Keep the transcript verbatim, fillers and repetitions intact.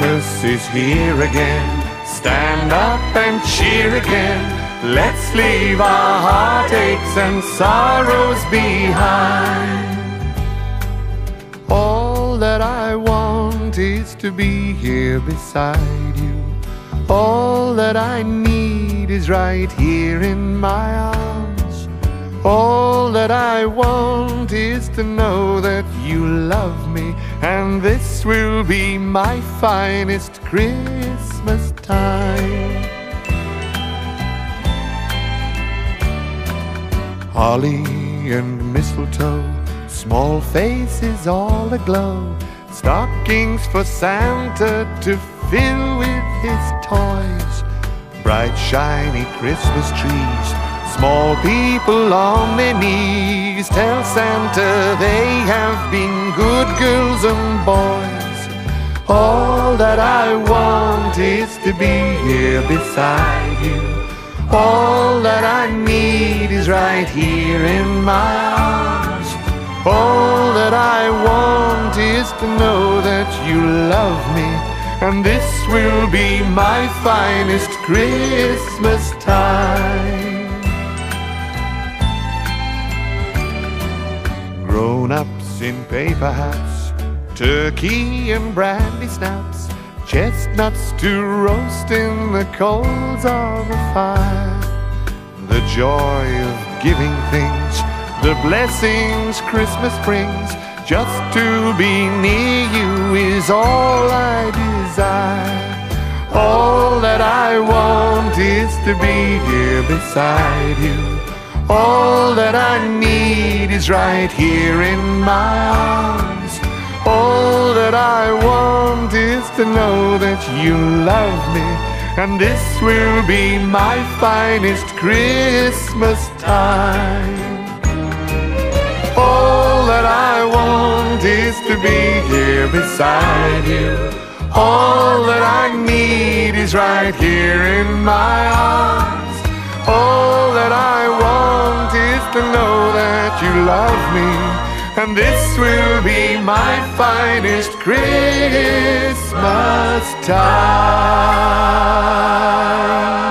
Christmas is here again. Stand up and cheer again. Let's leave our heartaches and sorrows behind. All that I want is to be here beside you. All that I need is right here in my arms. All that I want is to know that you love me, and this will be my finest Christmas time. Holly and mistletoe, small faces all aglow, stockings for Santa to fill with his toys, bright shiny Christmas trees, small people on their knees tell Santa they have been good girls and boys. All that I want is to be here beside you. All that I need is right here in my arms. All that I want is to know that you love me, and this will be my finest Christmas time. Grown-ups in paper hats, turkey and brandy snaps, chestnuts to roast in the coals of a fire. The joy of giving things, the blessings Christmas brings, just to be near you is all I desire. All that I want is to be here beside you. All that I need is right here in my arms. All that I want is to know that you love me, and this will be my finest Christmas time. All that I want is to be here beside you. All that I need is right here in my arms. All that I want is to know that you love me, and this will be my finest Christmas time.